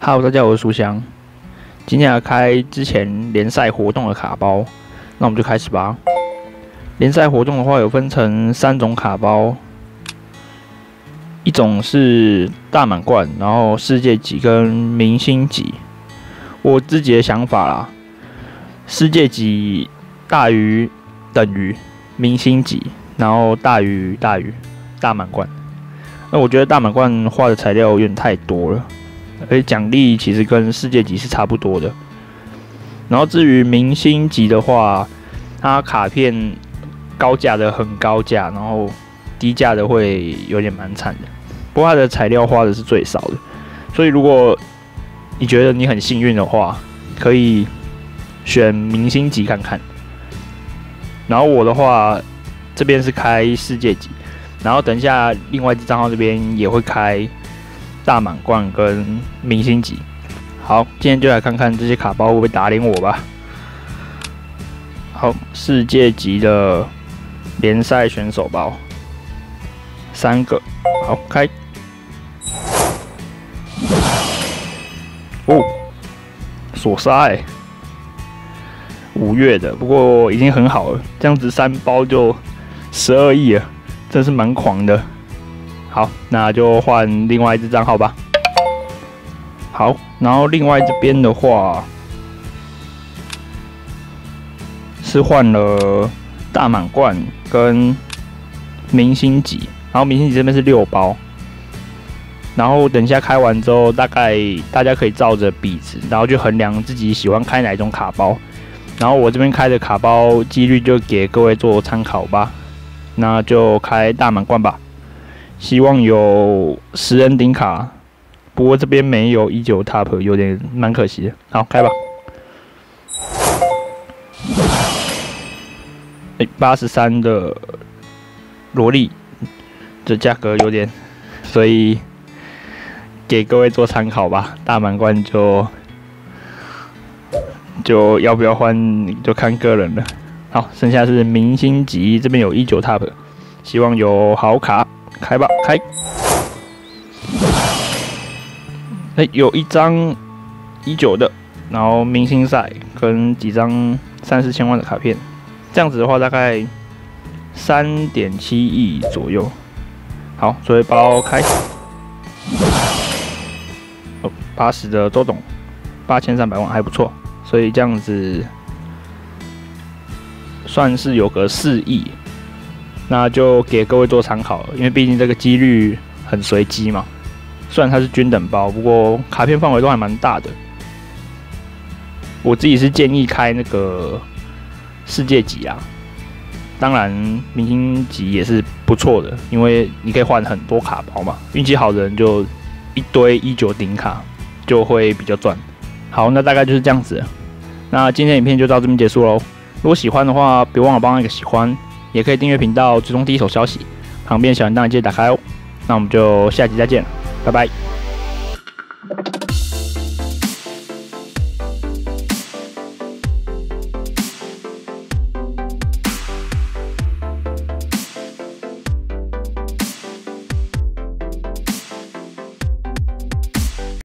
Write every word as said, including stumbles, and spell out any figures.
Hello， 大家好，我是书香。今天来开之前联赛活动的卡包，那我们就开始吧。联赛活动的话，有分成三种卡包，一种是大满贯，然后世界级跟明星级。我自己的想法啦，世界级大于等于明星级，然后大于大于大满贯。那我觉得大满贯画的材料有点太多了。 而且奖励其实跟世界级是差不多的。然后至于明星级的话，它卡片高价的很高价，然后低价的会有点蛮惨的。不过它的材料花的是最少的，所以如果你觉得你很幸运的话，可以选明星级看看。然后我的话，这边是开世界级，然后等一下另外一支账号这边也会开 大满贯跟明星级，好，今天就来看看这些卡包会不会打脸我吧。好，世界级的联赛选手包，三个，好开。哦，索沙哎，五月的，不过已经很好了，这样子三包就十二亿了，真是蛮狂的。 好，那就换另外一支账号吧。好，然后另外这边的话是换了大满贯跟明星级，然后明星级这边是六包。然后等一下开完之后，大概大家可以照着比值，然后去衡量自己喜欢开哪一种卡包。然后我这边开的卡包几率就给各位做参考吧。那就开大满贯吧。 希望有十人顶卡，不过这边没有一九 top， 有点蛮可惜的。好，开吧。哎，八十三的萝莉，这价格有点，所以给各位做参考吧。大满贯就就要不要换，就看个人了。好，剩下是明星级，这边有一九 top， 希望有好卡。 开吧，开！哎、欸，有一张一九的，然后明星赛跟几张三四千万的卡片，这样子的话大概三点七亿左右。好，所以包开。哦，八十的周董，八千三百万还不错，所以这样子算是有个四亿。 那就给各位做参考了，因为毕竟这个几率很随机嘛。虽然它是均等包，不过卡片范围都还蛮大的。我自己是建议开那个世界级啊，当然明星级也是不错的，因为你可以换很多卡包嘛。运气好的人就一堆一九顶卡，就会比较赚。好，那大概就是这样子了。那今天影片就到这边结束喽。如果喜欢的话，别忘了帮我一个喜欢。 也可以订阅频道，追踪第一手消息，旁边小铃铛记得打开哦。那我们就下集再见，拜拜。